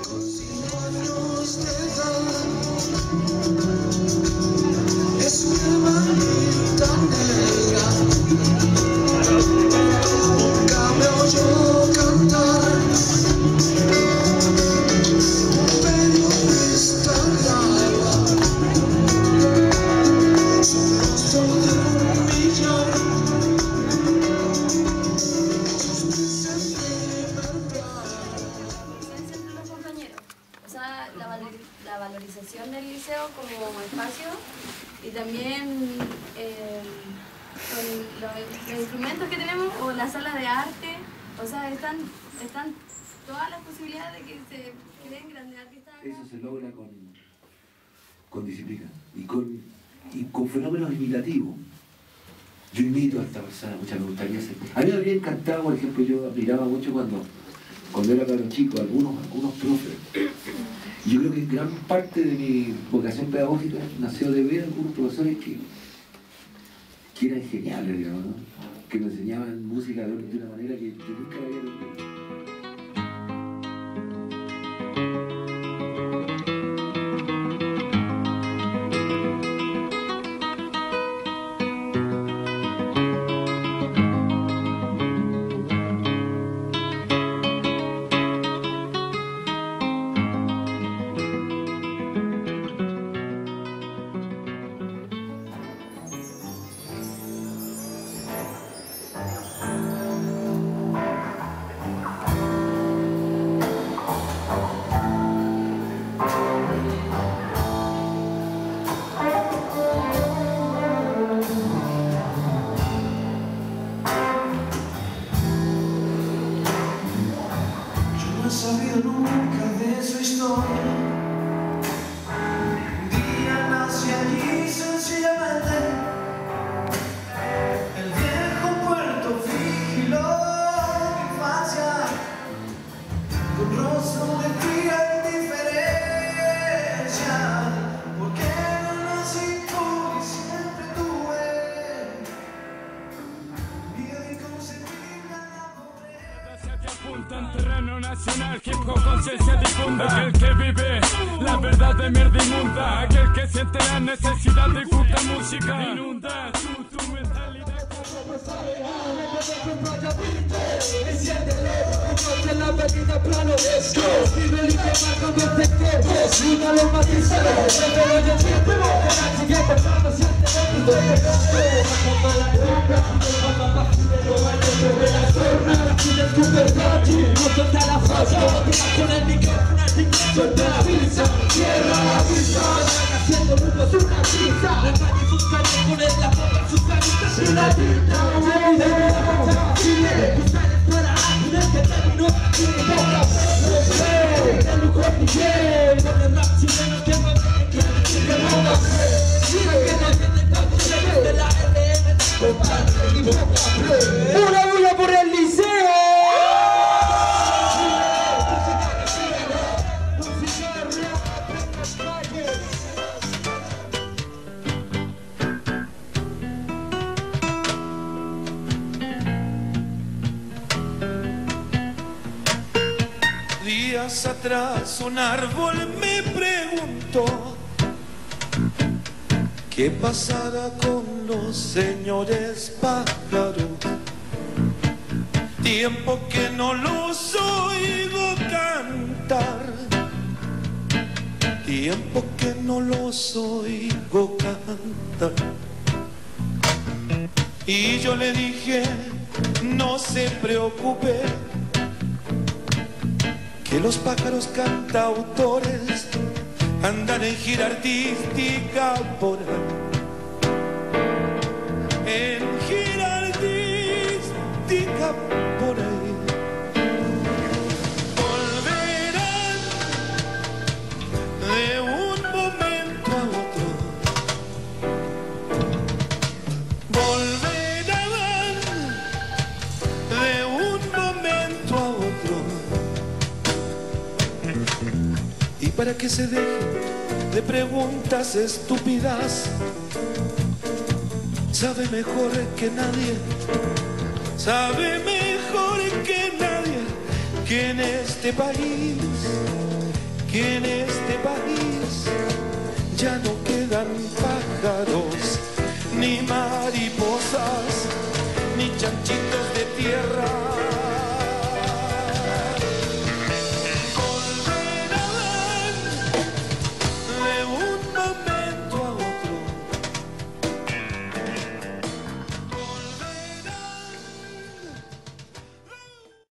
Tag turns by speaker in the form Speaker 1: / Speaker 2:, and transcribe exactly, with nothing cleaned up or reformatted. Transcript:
Speaker 1: La valorización del liceo como espacio y también eh, con los, los instrumentos que tenemos o las salas de arte, o sea, están, están todas las posibilidades de que se creen grandes artistas.
Speaker 2: Eso se logra con, con disciplina y con, y con fenómenos imitativos. Yo imito a esta persona, muchas me gustaría hacer. A mí me habría encantado, por ejemplo, yo admiraba mucho cuando, cuando era cabrón chico, algunos, algunos profes. Y yo creo que gran parte de mi vocación pedagógica nació de ver a algunos profesores que, que eran geniales, digamos, ¿no? Que me enseñaban música de una manera que yo nunca la había aprendido.
Speaker 3: No he sabido nunca de su historia. Un día nací allí sencillamente. El viejo puerto vigiló mi infancia con rostro de fría indiferencia. Porque no nací pobre y siempre tuve miedo inconcebible a la pobreza.
Speaker 4: Que apunta en terreno nacional, hip hop conciencia difunda. Aquel que vive la verdad de mierda inmunda, aquel que siente la necesidad de justa música, inunda su, tu mentalidad.
Speaker 5: Enciéndelo, conoce la avenida plano. Let's go. Vive el idioma con este tiempo. Una lo matizado, pero yo siempre voy a la siguiente. Cuando siente el mundo de gasto, bajo mala roca, papá, papá, pero vale sobre la zona. Sin el Cupertati, no suelta la falla. Con el micrófono, suelta la pizza. Cierra la pizza. Haciendo rumbo es una pizza. La calle sus calles con el la boca, sus caritas y la tinta. Una bulla por el liceo.
Speaker 3: Días atrás un árbol me preguntó qué pasará con los señores pájaros. Tiempo que no los oigo cantar, tiempo que no los oigo cantar. Y yo le dije, no se preocupe, que los pájaros cantautores andan en gira artística por ahí. En gira artística por ahí. Volverán de un momento a otro. Volverán de un momento a otro. Y para que se deje de preguntas estúpidas, sabe mejor que nadie, sabe mejor que nadie, que en este país que en este país ya no quedan pájaros ni mariposas.